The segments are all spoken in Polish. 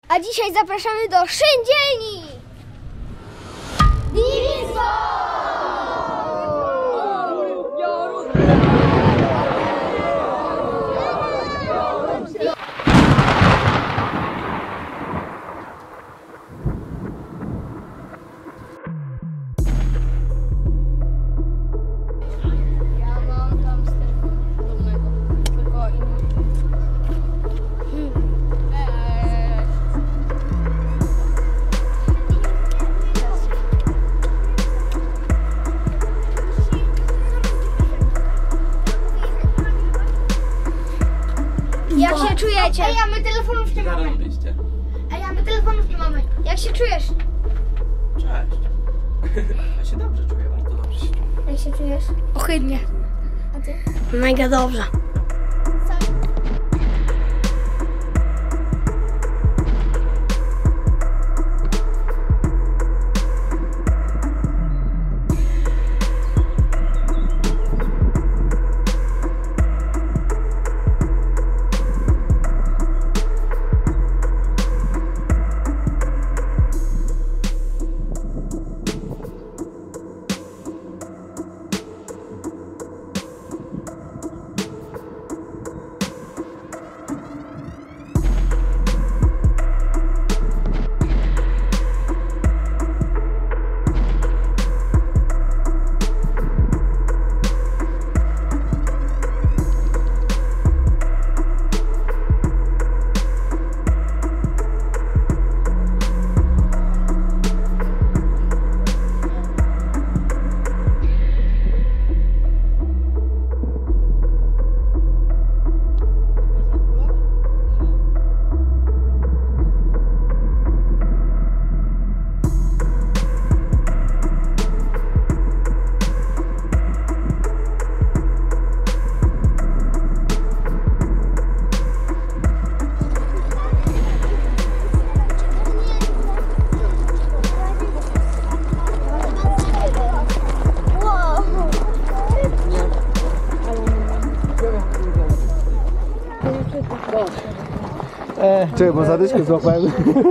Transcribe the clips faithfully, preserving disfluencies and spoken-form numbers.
A dzisiaj zapraszamy do Szyndzielni! Divizbo! Jak się czujecie? Ej, a my telefonów nie mamy. Ej, a my telefonów nie mamy. Jak się czujesz? Cześć. Ja się dobrze czuję, bardzo dobrze się czuję. Jak się czujesz? Ohydnie. A ty? Mega dobrze. Czekaj, bo zadyszkę złapałem.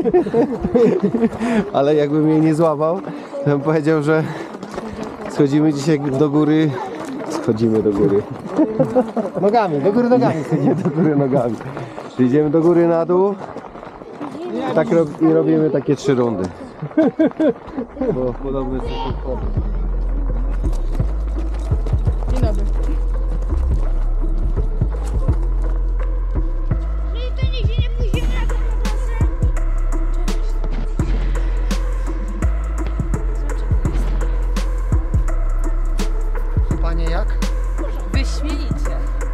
Ale jakbym jej nie złapał, to bym powiedział, że schodzimy dzisiaj do góry. Schodzimy do góry. Nogami, do góry nogami. Schodzimy do góry nogami. Idziemy do góry na dół. Tak rob, i robimy takie trzy rundy. Bo podobne są podchody. Dzień dobry. Panie jak? Wyśmienicie.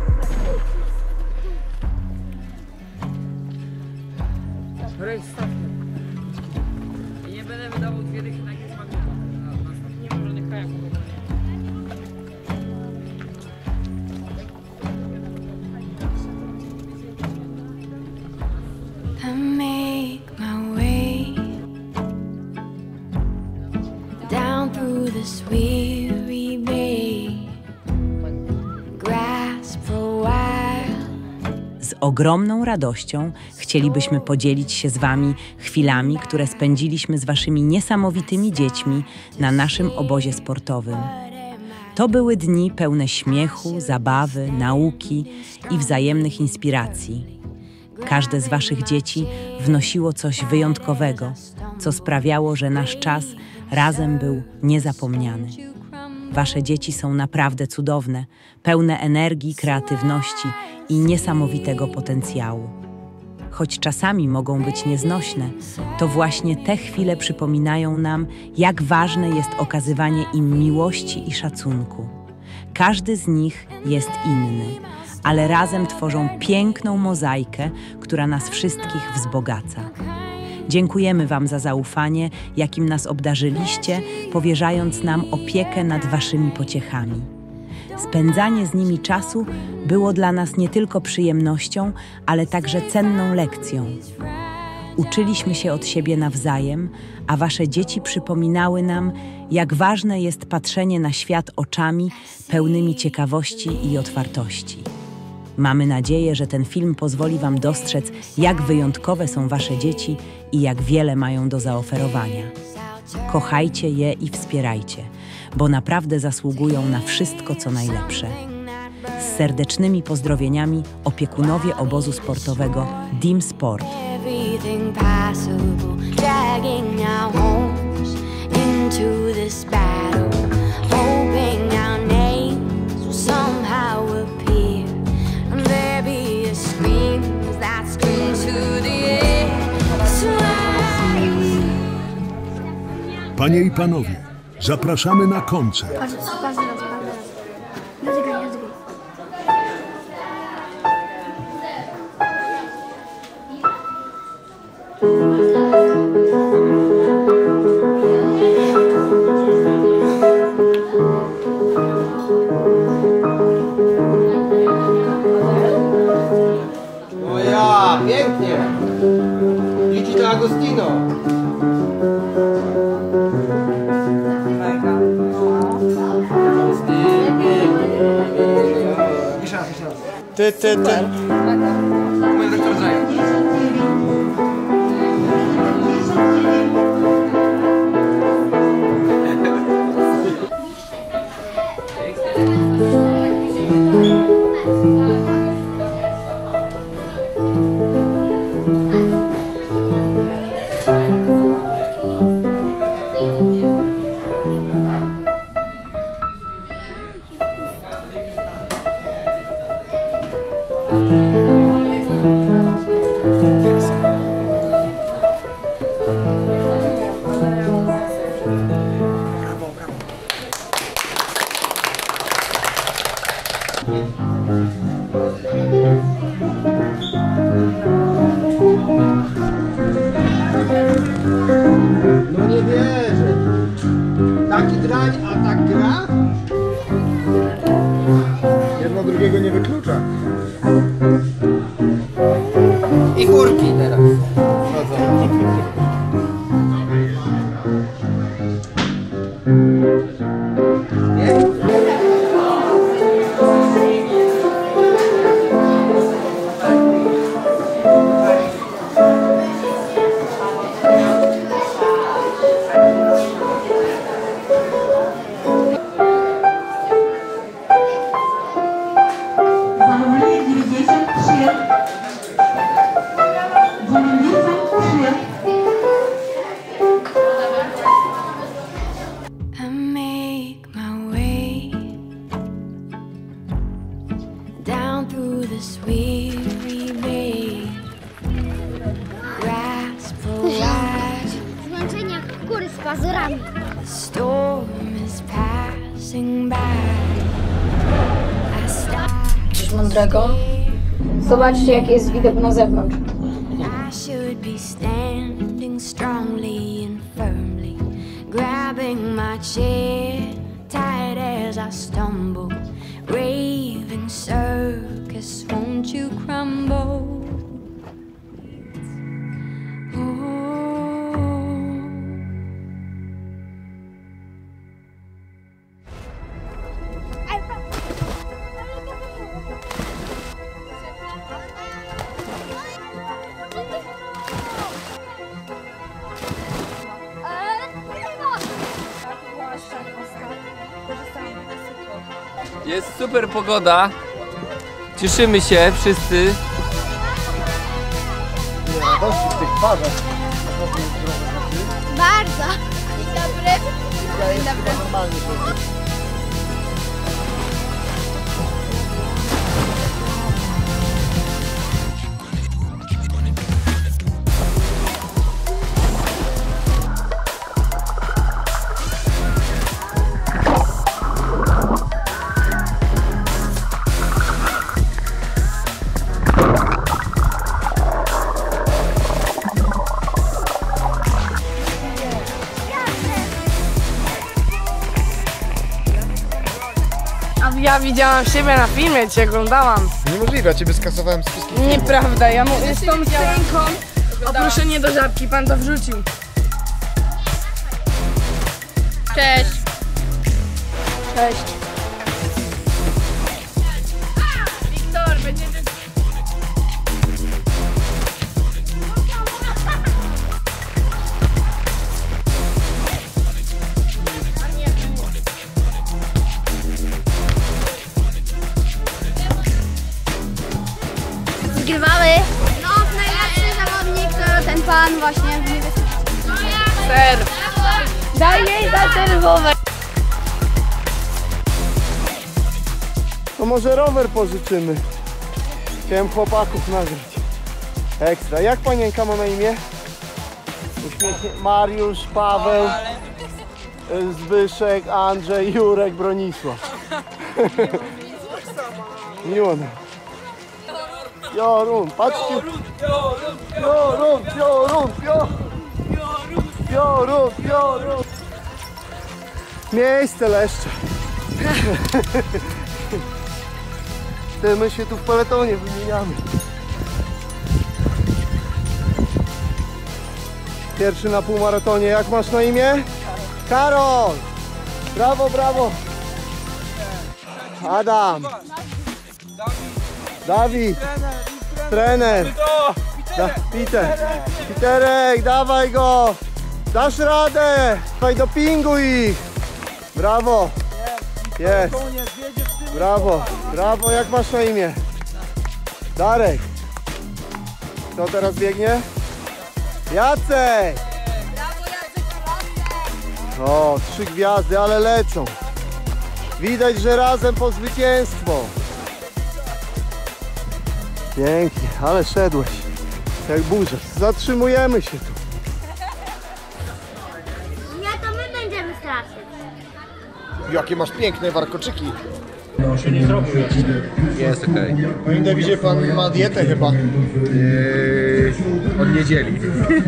I nie będę wydawał dwie dychy na jakieś magazyn. Nie ma żadnych kajaków. I make my way down through this weary bay, grasp for a while. Z ogromną radością chcielibyśmy podzielić się z Wami chwilami, które spędziliśmy z Waszymi niesamowitymi dziećmi na naszym obozie sportowym. To były dni pełne śmiechu, zabawy, nauki i wzajemnych inspiracji. Każde z Waszych dzieci wnosiło coś wyjątkowego, co sprawiało, że nasz czas razem był niezapomniany. Wasze dzieci są naprawdę cudowne, pełne energii, kreatywności i niesamowitego potencjału. Choć czasami mogą być nieznośne, to właśnie te chwile przypominają nam, jak ważne jest okazywanie im miłości i szacunku. Każdy z nich jest inny, ale razem tworzą piękną mozaikę, która nas wszystkich wzbogaca. Dziękujemy Wam za zaufanie, jakim nas obdarzyliście, powierzając nam opiekę nad Waszymi pociechami. Spędzanie z nimi czasu było dla nas nie tylko przyjemnością, ale także cenną lekcją. Uczyliśmy się od siebie nawzajem, a Wasze dzieci przypominały nam, jak ważne jest patrzenie na świat oczami pełnymi ciekawości i otwartości. Mamy nadzieję, że ten film pozwoli Wam dostrzec, jak wyjątkowe są Wasze dzieci i jak wiele mają do zaoferowania. Kochajcie je i wspierajcie, bo naprawdę zasługują na wszystko, co najlepsze. Z serdecznymi pozdrowieniami opiekunowie obozu sportowego Dim Sport. Everything possible, dragging our homes into this battle, hoping our names will somehow appear, and there be a scream that screams to the air. Panie i panowie, zapraszamy na koncert. Patrz, patrz, patrz, patrz. Dotykaj, dotykaj. O ja, pięknie! Idź do Agostino! Ty, ty, ty. Mój doktor Zając. No nie wierzę. Taki drań, a tak gra? Jedno drugiego nie wyklucza. I górki teraz. I make my way down through this weary maze, grasp for life. Zmęczenie góry z pazurami. The storm is passing by. I start Coś mądrego. Zobaczcie, jaki jest widok na zewnątrz. I should be standing strongly and firmly, grabbing my chair tight as I stumble. Raving circus, won't you crumble? Jest super pogoda. Cieszymy się wszyscy. Nie radości w tych twarzach. Bardzo. Dzień dobry. Dzień dobry. Normalnie. Ja widziałam siebie na filmie, cię oglądałam. Niemożliwe, ja ciebie skasowałem z wszystkich filmów. Nieprawda, ja mu z tą scenką oproszenie do żabki, pan to wrzucił. Cześć. Cześć. Wiktor. Zgrywamy. No, najlepszy zawodnik to ten pan właśnie. Ser. Daj jej na czerwowe. To może rower pożyczymy. Chciałem chłopaków nagrać. Ekstra. Jak panienka ma na imię? Uśmiechnie. Mariusz, Paweł, Zbyszek, Andrzej, Jurek, Bronisław. Miło nam. Piorun, patrzcie. Piorun, piorun, piorun. Piorun, piorun. Miejsce leszcze. Ty, my się tu w peletonie wymieniamy. Pierwszy na półmaratonie. Jak masz na imię? Karol! Brawo, brawo! Adam! Dawid! Trener! Da, Peter! Peterek, dawaj go! Dasz radę! Dawaj, dopinguj ich! Brawo! Jest! Brawo! Brawo! Jak masz na imię? Darek! Kto teraz biegnie? Jacek! O, trzy gwiazdy, ale lecą. Widać, że razem po zwycięstwo. Pięknie, ale szedłeś. Jak burza. Zatrzymujemy się tu. Nie, to my będziemy straszyć. Jakie masz piękne warkoczyki. Jest okej. Panie Dawidzie, pan ma dietę chyba. Yy, od niedzieli.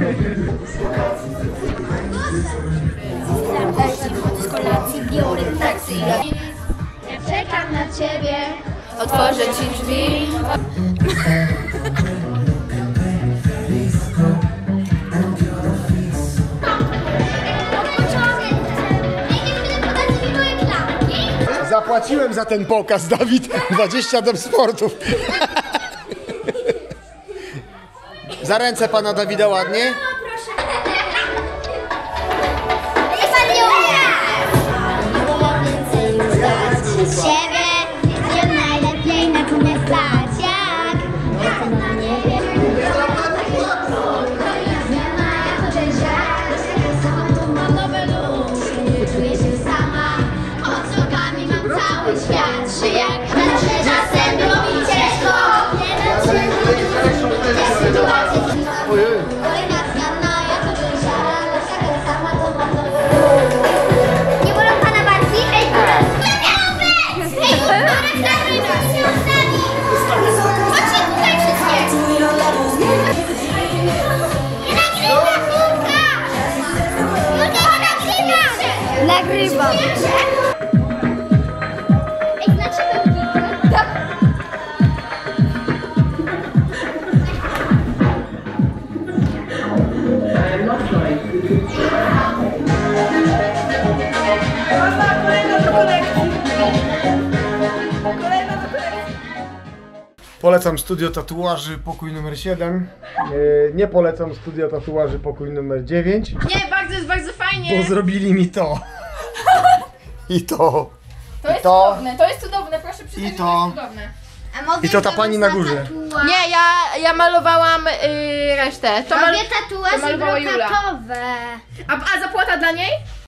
Z kolacji biorę taksy. Ja czekam na ciebie. Otworzę ci drzwi. Zapłaciłem za ten pokaz, Dawid. dwadzieścia dom sportów. Za ręce pana Dawida ładnie. Siebie, wiem najlepiej na czym jest stać, jak jestem na niebie. Zmiana jako część jak sama tu mam nowe ludzie. Czuję się sama, pod nogami mam cały świat. Czy jak znaczy czasem było mi ciężko, nie dotrzymam tej sytuacji. Kolejna zmiana jako część jak sama tu mam nowe ludzie. Nie wolą pana bardziej? Ej, nagrywam. Polecam studio tatuaży pokój numer siedem. Yy, nie polecam studio tatuaży pokój numer dziewięć. Nie, bardzo jest bardzo fajnie. Bo zrobili mi to. I to. To jest to. cudowne, to jest cudowne, proszę przyznać, I że to. to jest cudowne. I to ta pani na górze. Nie, ja, ja malowałam yy, resztę. To, mal, Robię tatuaże malowała Jula. brokatowe. a, a zapłata dla niej?